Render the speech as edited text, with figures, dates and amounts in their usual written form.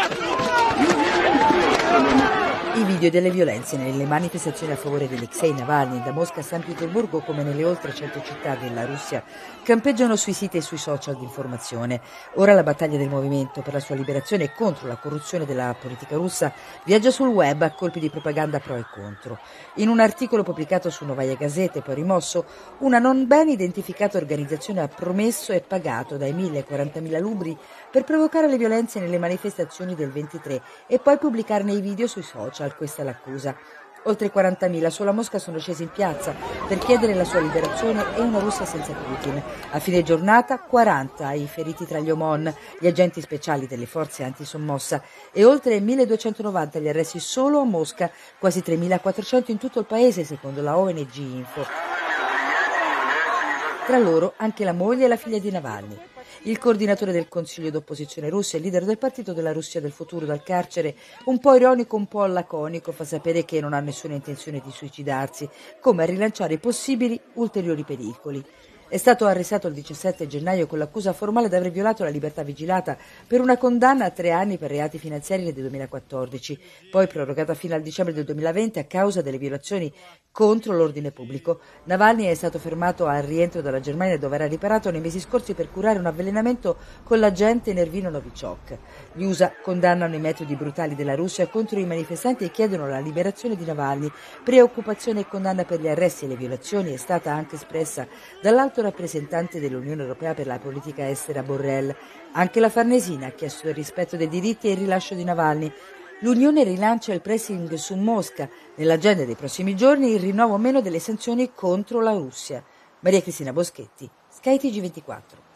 I video delle violenze nelle manifestazioni a favore di Alexei Navalny da Mosca a San Pietroburgo, come nelle oltre 100 città della Russia, campeggiano sui siti e sui social di informazione. Ora la battaglia del movimento per la sua liberazione e contro la corruzione della politica russa viaggia sul web a colpi di propaganda pro e contro. In un articolo pubblicato su Novaya Gazeta e poi rimosso, una non ben identificata organizzazione ha promesso e pagato dai 1.000 ai 40.000 rubli per provocare le violenze nelle manifestazioni del 23 e poi pubblicarne i video sui social. Questa è l'accusa. Oltre 40.000 solo a Mosca sono scesi in piazza per chiedere la sua liberazione e una Russia senza Putin. A fine giornata 40 i feriti tra gli Omon, gli agenti speciali delle forze antisommossa, e oltre 1.290 gli arresti solo a Mosca, quasi 3.400 in tutto il paese secondo la ONG Info. Tra loro anche la moglie e la figlia di Navalny. Il coordinatore del Consiglio d'opposizione russo e leader del partito della Russia del futuro dal carcere, un po' ironico, un po' laconico, fa sapere che non ha nessuna intenzione di suicidarsi, come a rilanciare possibili ulteriori pericoli. È stato arrestato il 17 gennaio con l'accusa formale di aver violato la libertà vigilata per una condanna a 3 anni per reati finanziari nel 2014, poi prorogata fino al dicembre del 2020 a causa delle violazioni contro l'ordine pubblico. Navalny è stato fermato al rientro dalla Germania, dove era riparato nei mesi scorsi per curare un avvelenamento con l'agente Nervino Novichok. Gli USA condannano i metodi brutali della Russia contro i manifestanti e chiedono la liberazione di Navalny. Preoccupazione e condanna per gli arresti e le violazioni è stata anche espressa dall'alto rappresentante dell'Unione Europea per la politica estera Borrell. Anche la Farnesina ha chiesto il rispetto dei diritti e il rilascio di Navalny. L'Unione rilancia il pressing su Mosca. Nell'agenda dei prossimi giorni il rinnovo o meno delle sanzioni contro la Russia. Maria Cristina Boschetti, Sky TG24.